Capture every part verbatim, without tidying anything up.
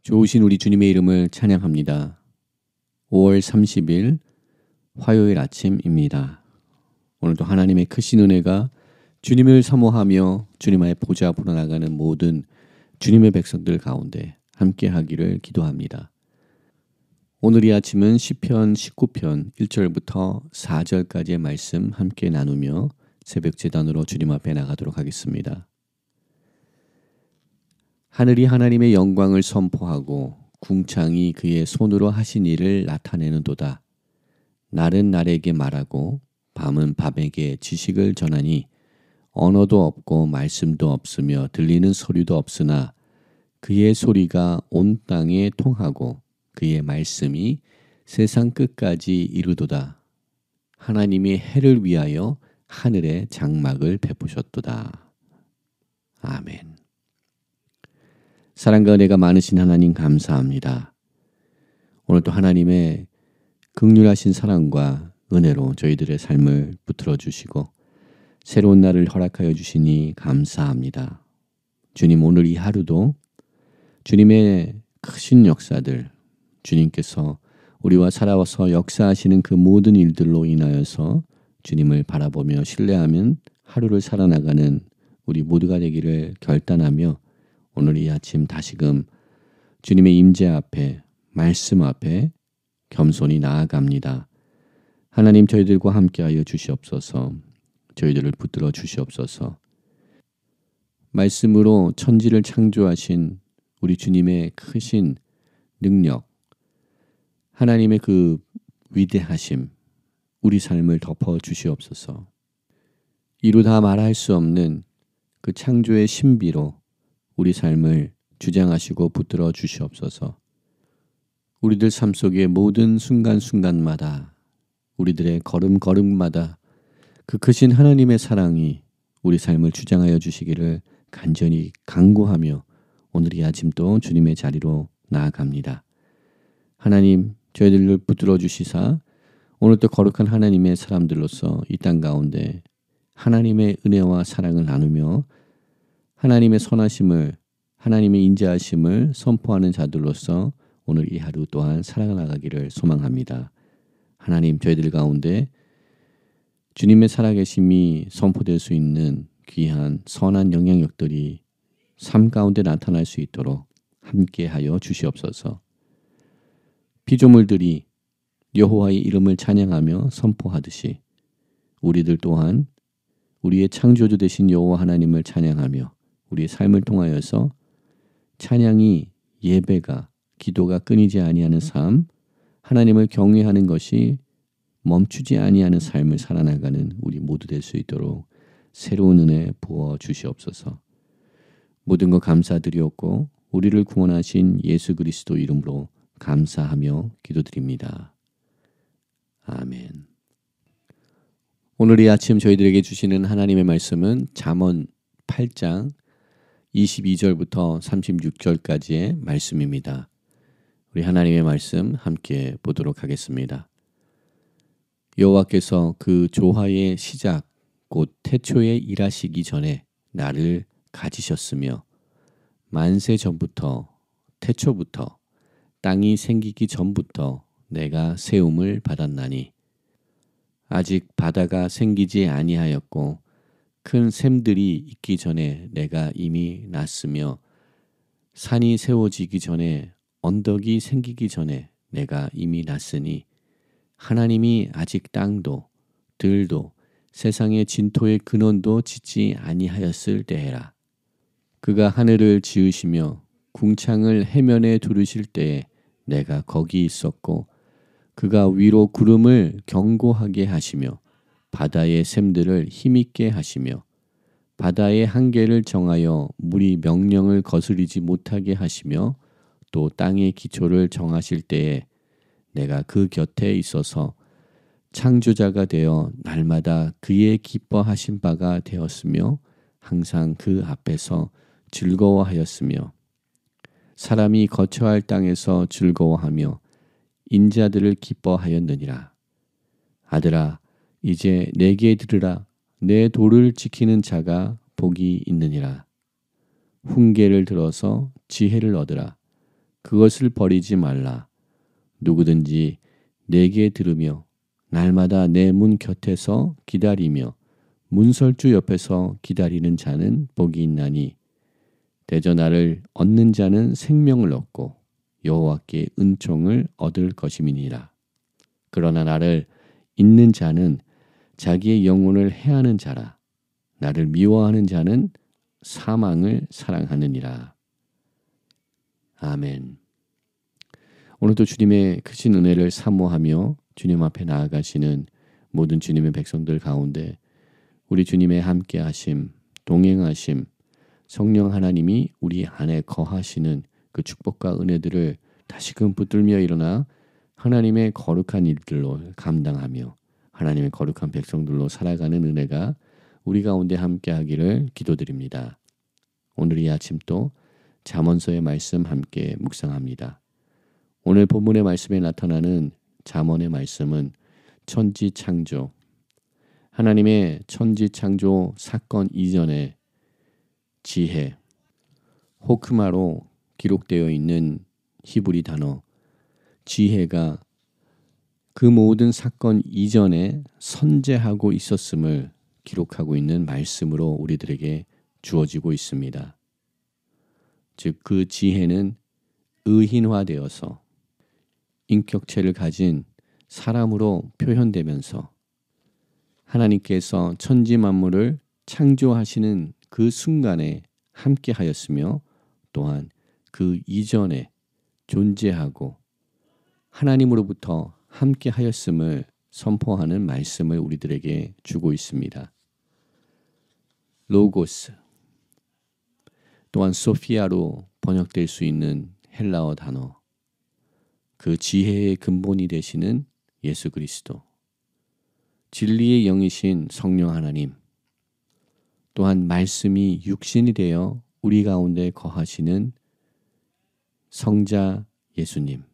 좋으신 우리 주님의 이름을 찬양합니다. 오월 삼십일 화요일 아침입니다. 오늘도 하나님의 크신 은혜가 주님을 사모하며 주님의 보좌 앞으로 나가는 모든 주님의 백성들 가운데 함께 하기를 기도합니다. 오늘 이 아침은 시편 십구 편 일 절부터 사 절까지의 말씀 함께 나누며 새벽 제단으로 주님 앞에 나가도록 하겠습니다. 하늘이 하나님의 영광을 선포하고 궁창이 그의 손으로 하신 일을 나타내는도다. 날은 날에게 말하고 밤은 밤에게 지식을 전하니 언어도 없고 말씀도 없으며 들리는 소리도 없으나 그의 소리가 온 땅에 통하고 그의 말씀이 세상 끝까지 이르도다. 하나님이 해를 위하여 하늘에 장막을 베푸셨도다. 아멘. 사랑과 은혜가 많으신 하나님 감사합니다. 오늘도 하나님의 긍휼하신 사랑과 은혜로 저희들의 삶을 붙들어 주시고 새로운 날을 허락하여 주시니 감사합니다. 주님, 오늘 이 하루도 주님의 크신 역사들, 주님께서 우리와 살아와서 역사하시는 그 모든 일들로 인하여서 주님을 바라보며 신뢰하면 하루를 살아나가는 우리 모두가 되기를 결단하며 오늘 이 아침 다시금 주님의 임재 앞에, 말씀 앞에 겸손히 나아갑니다. 하나님, 저희들과 함께하여 주시옵소서. 저희들을 붙들어 주시옵소서. 말씀으로 천지를 창조하신 우리 주님의 크신 능력, 하나님의 그 위대하심, 우리 삶을 덮어 주시옵소서. 이루 다 말할 수 없는 그 창조의 신비로 우리 삶을 주장하시고 붙들어 주시옵소서. 우리들 삶 속의 모든 순간순간마다, 우리들의 걸음걸음마다 그 크신 하나님의 사랑이 우리 삶을 주장하여 주시기를 간절히 간구하며 오늘 이 아침도 주님의 자리로 나아갑니다. 하나님, 저희들을 붙들어 주시사 오늘도 거룩한 하나님의 사람들로서 이 땅 가운데 하나님의 은혜와 사랑을 나누며 하나님의 선하심을, 하나님의 인자하심을 선포하는 자들로서 오늘 이 하루 또한 살아나가기를 소망합니다. 하나님, 저희들 가운데 주님의 살아계심이 선포될 수 있는 귀한 선한 영향력들이 삶 가운데 나타날 수 있도록 함께하여 주시옵소서. 피조물들이 여호와의 이름을 찬양하며 선포하듯이 우리들 또한 우리의 창조주 되신 여호와 하나님을 찬양하며 우리의 삶을 통하여서 찬양이, 예배가, 기도가 끊이지 아니하는 삶, 하나님을 경외하는 것이 멈추지 아니하는 삶을 살아나가는 우리 모두 될 수 있도록 새로운 은혜 부어 주시옵소서. 모든 것 감사드리옵고 우리를 구원하신 예수 그리스도 이름으로 감사하며 기도드립니다. 아멘. 오늘 이 아침 저희들에게 주시는 하나님의 말씀은 잠언 팔 장 이십이 절부터 삼십육 절까지의 말씀입니다. 우리 하나님의 말씀 함께 보도록 하겠습니다. 여호와께서 그 조화의 시작 곧 태초에 일하시기 전에 나를 가지셨으며 만세 전부터, 태초부터, 땅이 생기기 전부터 내가 세움을 받았나니 아직 바다가 생기지 아니하였고 큰 샘들이 있기 전에 내가 이미 났으며 산이 세워지기 전에, 언덕이 생기기 전에 내가 이미 났으니 하나님이 아직 땅도 들도 세상의 진토의 근원도 짓지 아니하였을 때에라. 그가 하늘을 지으시며 궁창을 해면에 두르실 때에 내가 거기 있었고 그가 위로 구름을 견고하게 하시며 바다의 샘들을 힘있게 하시며 바다의 한계를 정하여 물이 명령을 거스리지 못하게 하시며 또 땅의 기초를 정하실 때에 내가 그 곁에 있어서 창조자가 되어 날마다 그의 기뻐하신 바가 되었으며 항상 그 앞에서 즐거워하였으며 사람이 거처할 땅에서 즐거워하며 인자들을 기뻐하였느니라. 아들아, 이제 내게 들으라. 내 도를 지키는 자가 복이 있느니라. 훈계를 들어서 지혜를 얻으라. 그것을 버리지 말라. 누구든지 내게 들으며 날마다 내 문 곁에서 기다리며 문설주 옆에서 기다리는 자는 복이 있나니 대저 나를 얻는 자는 생명을 얻고 여호와께 은총을 얻을 것임이니라. 그러나 나를 잊는 자는 자기의 영혼을 해하는 자라. 나를 미워하는 자는 사망을 사랑하느니라. 아멘. 오늘도 주님의 크신 은혜를 사모하며 주님 앞에 나아가시는 모든 주님의 백성들 가운데 우리 주님의 함께 하심, 동행하심, 성령 하나님이 우리 안에 거하시는 그 축복과 은혜들을 다시금 붙들며 일어나 하나님의 거룩한 일들로 감당하며 하나님의 거룩한 백성들로 살아가는 은혜가 우리 가운데 함께 하기를 기도드립니다. 오늘 이 아침 또 잠언서의 말씀 함께 묵상합니다. 오늘 본문의 말씀에 나타나는 잠언의 말씀은 천지창조, 하나님의 천지창조 사건 이전의 지혜, 호크마로 기록되어 있는 히브리 단어 지혜가 그 모든 사건 이전에 선재하고 있었음을 기록하고 있는 말씀으로 우리들에게 주어지고 있습니다. 즉 그 지혜는 의인화되어서 인격체를 가진 사람으로 표현되면서 하나님께서 천지 만물을 창조하시는 그 순간에 함께 하였으며 또한 그 이전에 존재하고 하나님으로부터 함께 하였음을 선포하는 말씀을 우리들에게 주고 있습니다. 로고스 또한 소피아로 번역될 수 있는 헬라어 단어 그 지혜의 근본이 되시는 예수 그리스도, 진리의 영이신 성령 하나님, 또한 말씀이 육신이 되어 우리 가운데 거하시는 성자 예수님,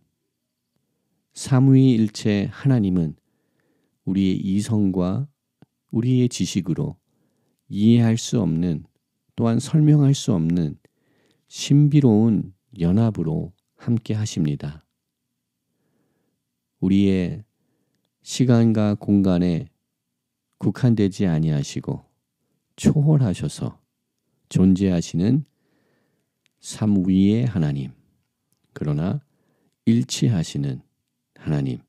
삼위일체 하나님은 우리의 이성과 우리의 지식으로 이해할 수 없는 또한 설명할 수 없는 신비로운 연합으로 함께 하십니다. 우리의 시간과 공간에 국한되지 아니하시고 초월하셔서 존재하시는 삼위의 하나님, 그러나 일치하시는 하나님,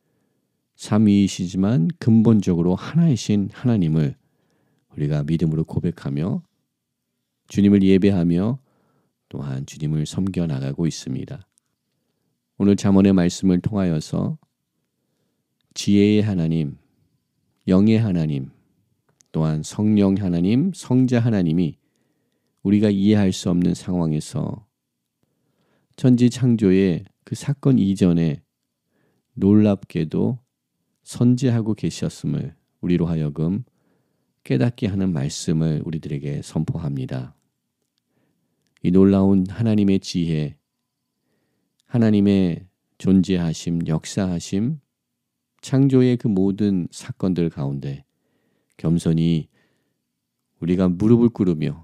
삼위이시지만 근본적으로 하나이신 하나님을 우리가 믿음으로 고백하며 주님을 예배하며 또한 주님을 섬겨 나가고 있습니다. 오늘 잠언의 말씀을 통하여서 지혜의 하나님, 영의 하나님, 또한 성령 하나님, 성자 하나님이 우리가 이해할 수 없는 상황에서 천지 창조의 그 사건 이전에 놀랍게도 선지하고 계셨음을 우리로 하여금 깨닫게 하는 말씀을 우리들에게 선포합니다. 이 놀라운 하나님의 지혜, 하나님의 존재하심, 역사하심, 창조의 그 모든 사건들 가운데 겸손히 우리가 무릎을 꿇으며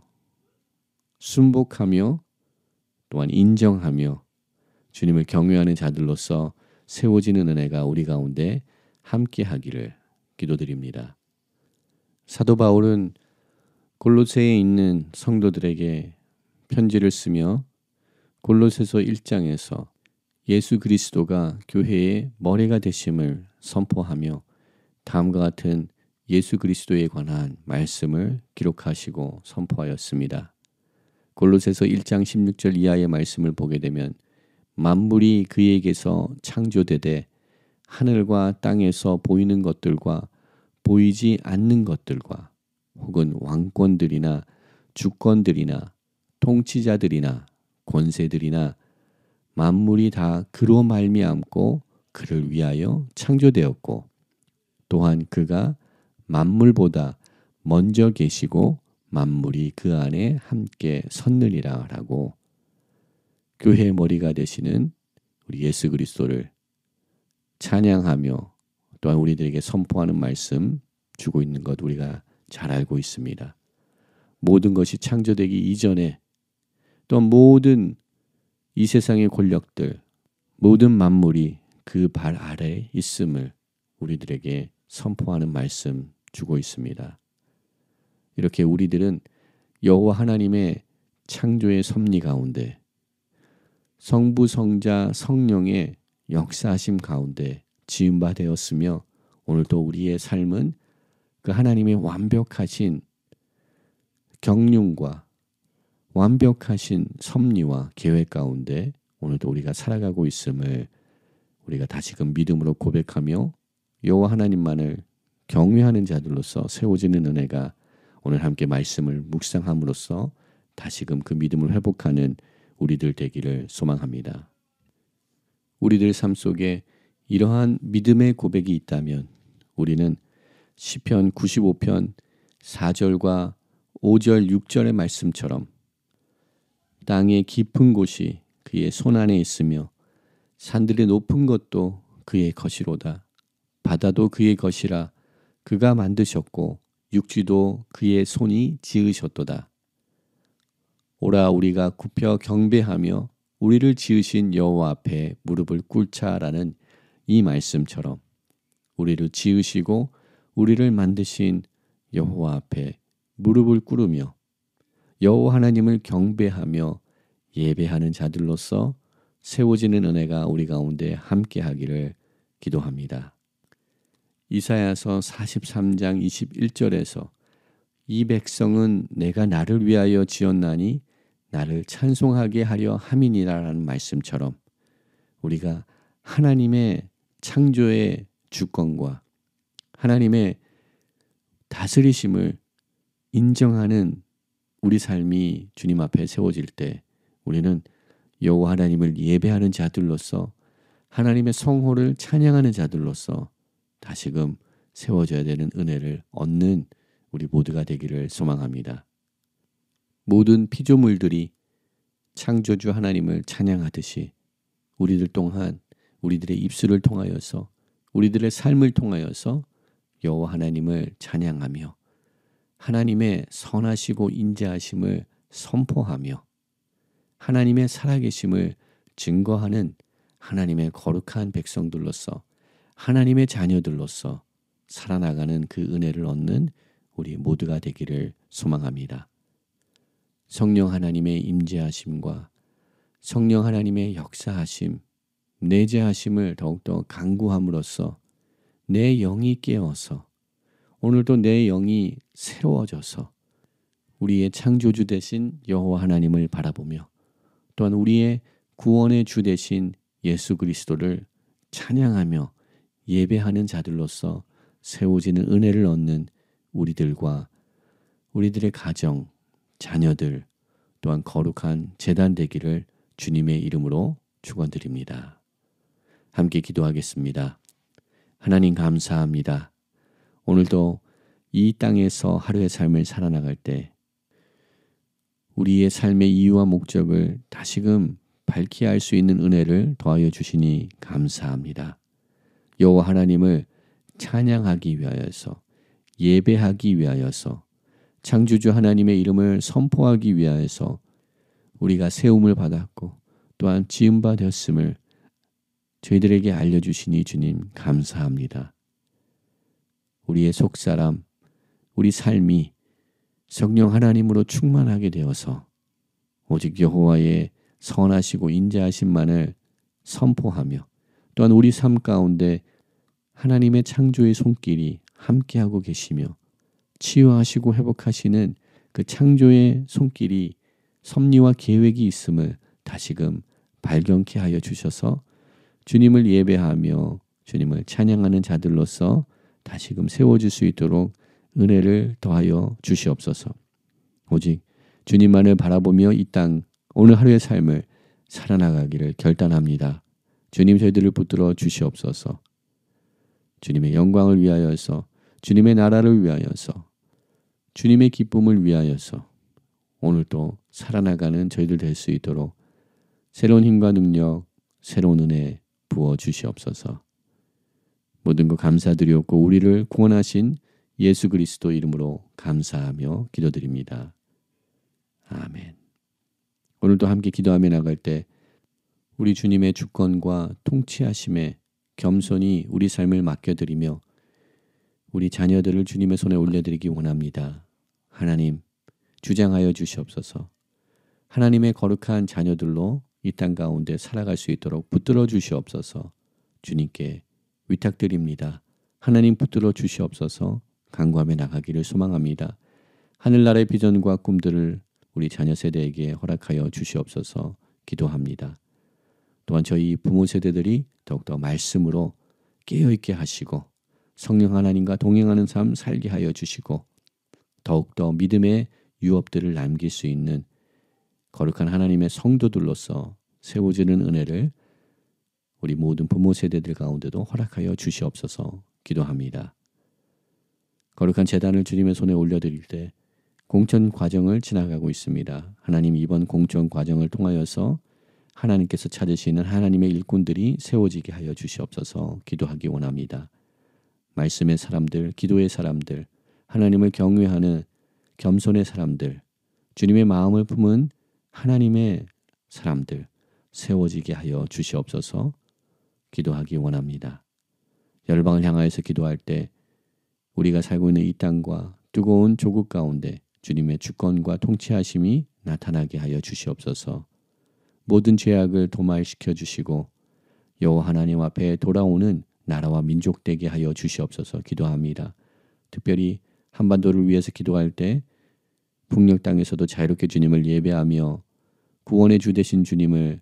순복하며 또한 인정하며 주님을 경외하는 자들로서 세워지는 은혜가 우리 가운데 함께 하기를 기도드립니다. 사도 바울은 골로새에 있는 성도들에게 편지를 쓰며 골로새서 일 장에서 예수 그리스도가 교회의 머리가 되심을 선포하며 다음과 같은 예수 그리스도에 관한 말씀을 기록하시고 선포하였습니다. 골로새서 일 장 십육 절 이하의 말씀을 보게 되면 만물이 그에게서 창조되되 하늘과 땅에서 보이는 것들과 보이지 않는 것들과 혹은 왕권들이나 주권들이나 통치자들이나 권세들이나 만물이 다 그로 말미암고 그를 위하여 창조되었고 또한 그가 만물보다 먼저 계시고 만물이 그 안에 함께 섰느니라 라고 교회의 머리가 되시는 우리 예수 그리스도를 찬양하며 또한 우리들에게 선포하는 말씀 주고 있는 것 우리가 잘 알고 있습니다. 모든 것이 창조되기 이전에 또한 모든 이 세상의 권력들, 모든 만물이 그 발 아래에 있음을 우리들에게 선포하는 말씀 주고 있습니다. 이렇게 우리들은 여호와 하나님의 창조의 섭리 가운데, 성부, 성자, 성령의 역사하심 가운데 지은 바 되었으며, 오늘도 우리의 삶은 그 하나님의 완벽하신 경륜과 완벽하신 섭리와 계획 가운데 오늘도 우리가 살아가고 있음을 우리가 다시금 믿음으로 고백하며 여호와 하나님만을 경외하는 자들로서 세워지는 은혜가 오늘 함께 말씀을 묵상함으로써 다시금 그 믿음을 회복하는 우리들 되기를 소망합니다. 우리들 삶 속에 이러한 믿음의 고백이 있다면 우리는 시편 구십오 편 사 절과 오 절 육 절의 말씀처럼 땅의 깊은 곳이 그의 손안에 있으며 산들의 높은 것도 그의 것이로다. 바다도 그의 것이라. 그가 만드셨고 육지도 그의 손이 지으셨도다. 오라 우리가 굽혀 경배하며 우리를 지으신 여호와 앞에 무릎을 꿇자라는 이 말씀처럼 우리를 지으시고 우리를 만드신 여호와 앞에 무릎을 꿇으며 여호와 하나님을 경배하며 예배하는 자들로서 세워지는 은혜가 우리 가운데 함께하기를 기도합니다. 이사야서 사십삼 장 이십일 절에서 이 백성은 내가 나를 위하여 지었나니 나를 찬송하게 하려 함이니라라는 말씀처럼 우리가 하나님의 창조의 주권과 하나님의 다스리심을 인정하는 우리 삶이 주님 앞에 세워질 때 우리는 여호와 하나님을 예배하는 자들로서 하나님의 성호를 찬양하는 자들로서 다시금 세워져야 되는 은혜를 얻는 우리 모두가 되기를 소망합니다. 모든 피조물들이 창조주 하나님을 찬양하듯이 우리들 또한 우리들의 입술을 통하여서 우리들의 삶을 통하여서 여호와 하나님을 찬양하며 하나님의 선하시고 인자하심을 선포하며 하나님의 살아계심을 증거하는 하나님의 거룩한 백성들로서 하나님의 자녀들로서 살아나가는 그 은혜를 얻는 우리 모두가 되기를 소망합니다. 성령 하나님의 임재하심과 성령 하나님의 역사하심, 내재하심을 더욱더 강구함으로써 내 영이 깨어서 오늘도 내 영이 새로워져서 우리의 창조주 되신 여호와 하나님을 바라보며 또한 우리의 구원의 주 되신 예수 그리스도를 찬양하며 예배하는 자들로서 세워지는 은혜를 얻는 우리들과 우리들의 가정, 자녀들 또한 거룩한 제단 되기를 주님의 이름으로 축원드립니다. 함께 기도하겠습니다. 하나님 감사합니다. 오늘도 이 땅에서 하루의 삶을 살아나갈 때 우리의 삶의 이유와 목적을 다시금 밝히 알 수 있는 은혜를 더하여 주시니 감사합니다. 여호와 하나님을 찬양하기 위하여서 예배하기 위하여서 창조주 하나님의 이름을 선포하기 위하여서 우리가 세움을 받았고 또한 지은 바 되었음을 저희들에게 알려주시니 주님 감사합니다. 우리의 속사람, 우리 삶이 성령 하나님으로 충만하게 되어서 오직 여호와의 선하시고 인자하심만을 선포하며 또한 우리 삶 가운데 하나님의 창조의 손길이 함께하고 계시며 치유하시고 회복하시는 그 창조의 손길이 섭리와 계획이 있음을 다시금 발견케 하여 주셔서 주님을 예배하며 주님을 찬양하는 자들로서 다시금 세워질 수 있도록 은혜를 더하여 주시옵소서. 오직 주님만을 바라보며 이 땅 오늘 하루의 삶을 살아나가기를 결단합니다. 주님 저희들을 붙들어 주시옵소서. 주님의 영광을 위하여서 주님의 나라를 위하여서 주님의 기쁨을 위하여서 오늘도 살아나가는 저희들 될 수 있도록 새로운 힘과 능력, 새로운 은혜 부어 주시옵소서. 모든 것 감사드리옵고 우리를 구원하신 예수 그리스도 이름으로 감사하며 기도드립니다. 아멘. 오늘도 함께 기도하며 나갈 때 우리 주님의 주권과 통치하심에 겸손히 우리 삶을 맡겨드리며 우리 자녀들을 주님의 손에 올려드리기 원합니다. 하나님, 주장하여 주시옵소서. 하나님의 거룩한 자녀들로 이 땅 가운데 살아갈 수 있도록 붙들어 주시옵소서. 주님께 위탁드립니다. 하나님 붙들어 주시옵소서. 강구하며 나가기를 소망합니다. 하늘나라의 비전과 꿈들을 우리 자녀 세대에게 허락하여 주시옵소서 기도합니다. 또한 저희 부모 세대들이 더욱더 말씀으로 깨어있게 하시고 성령 하나님과 동행하는 삶 살게 하여 주시고 더욱더 믿음의 유업들을 남길 수 있는 거룩한 하나님의 성도들로서 세워지는 은혜를 우리 모든 부모 세대들 가운데도 허락하여 주시옵소서 기도합니다. 거룩한 제단을 주님의 손에 올려드릴 때 공천 과정을 지나가고 있습니다. 하나님, 이번 공천 과정을 통하여서 하나님께서 찾으시는 하나님의 일꾼들이 세워지게 하여 주시옵소서 기도하기 원합니다. 말씀의 사람들, 기도의 사람들, 하나님을 경외하는 겸손의 사람들, 주님의 마음을 품은 하나님의 사람들 세워지게 하여 주시옵소서 기도하기 원합니다. 열방을 향하여서 기도할 때 우리가 살고 있는 이 땅과 뜨거운 조국 가운데 주님의 주권과 통치하심이 나타나게 하여 주시옵소서. 모든 죄악을 도말시켜 주시고 여호와 하나님 앞에 돌아오는 나라와 민족 되게 하여 주시옵소서 기도합니다. 특별히 한반도를 위해서 기도할 때 북녘 땅에서도 자유롭게 주님을 예배하며 구원의 주 되신 주님을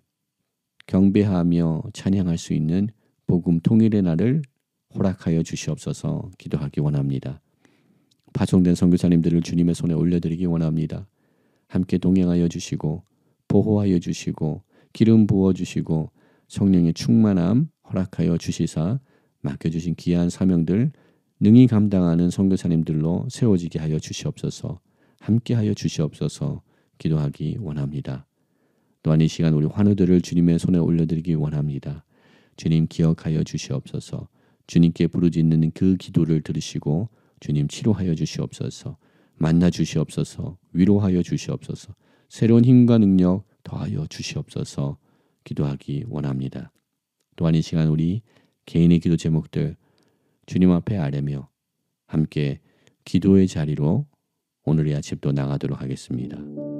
경배하며 찬양할 수 있는 복음 통일의 날을 허락하여 주시옵소서 기도하기 원합니다. 파송된 선교사님들을 주님의 손에 올려드리기 원합니다. 함께 동행하여 주시고 보호하여 주시고 기름 부어주시고 성령의 충만함 허락하여 주시사 맡겨주신 귀한 사명들 능히 감당하는 선교사님들로 세워지게 하여 주시옵소서. 함께하여 주시옵소서 기도하기 원합니다. 또한 이 시간 우리 환우들을 주님의 손에 올려드리기 원합니다. 주님 기억하여 주시옵소서. 주님께 부르짖는 그 기도를 들으시고 주님 치료하여 주시옵소서. 만나 주시옵소서. 위로하여 주시옵소서. 새로운 힘과 능력 더하여 주시옵소서 기도하기 원합니다. 또한 이 시간 우리 개인의 기도 제목들 주님 앞에 아뢰며 함께 기도의 자리로 오늘 이 아침도 나가도록 하겠습니다.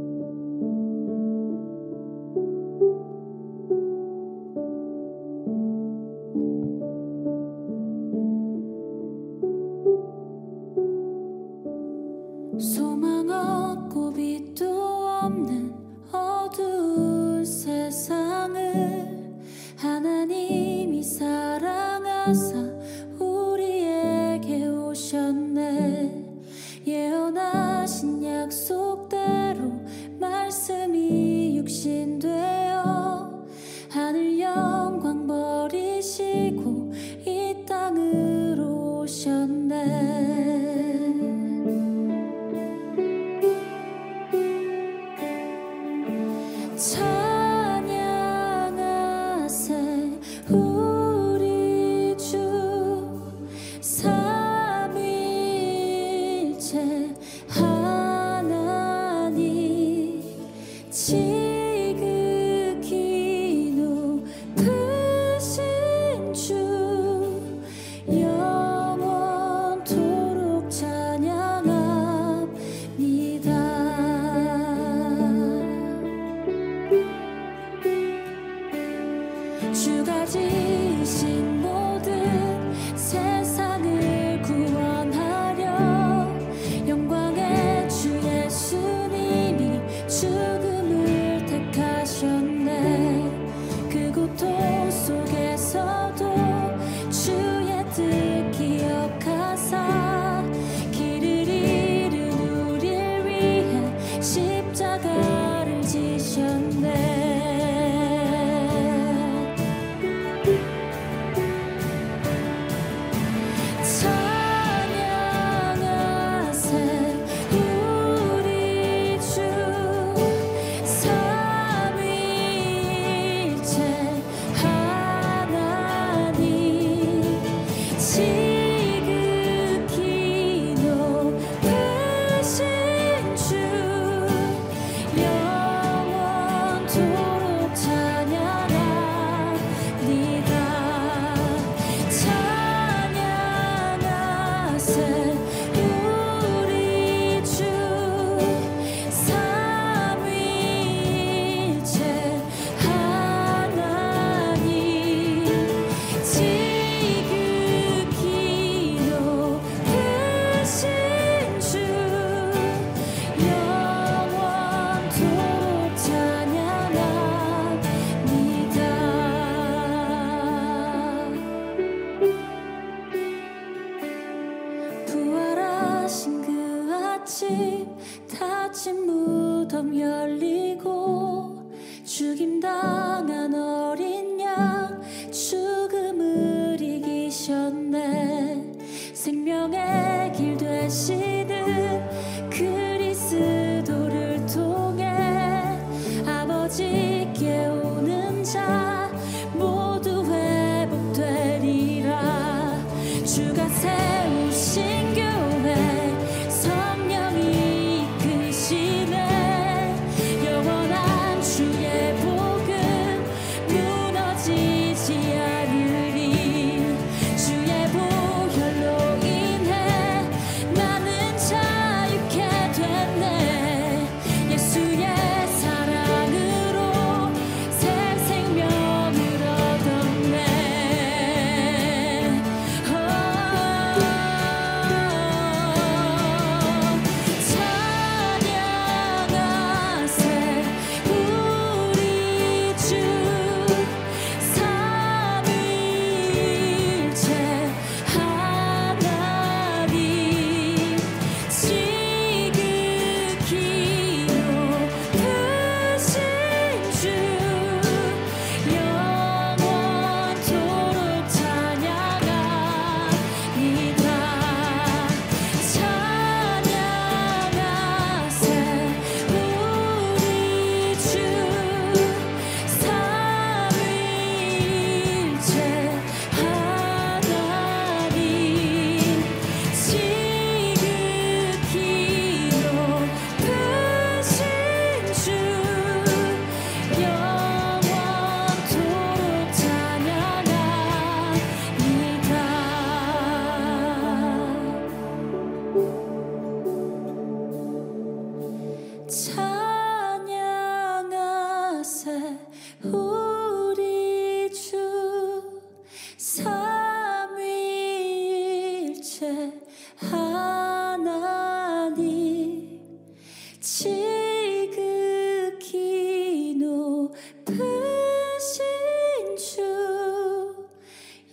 소망 없고 빛도 없는 어두운 세상을 하나님이 사랑하사 우리에게 오셨네. 예언하신 약속대로 말씀이 육신되어 하늘 영광 버리시고 이 땅으로 오셨네. 찬양하세 우리 주 삼위일체 하나님 지극히 높으신 주 영원토록 찬양합니다. 주가 지으신 모든 세상을 구원하려 영광의 주 예수님이 죽음을 택하셨네. 그 고통 속에서도 주의 뜻 기억하사 길을 잃은 우릴 위해 십자가를 지셨네.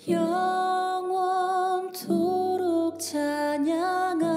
영원토록 찬양하리.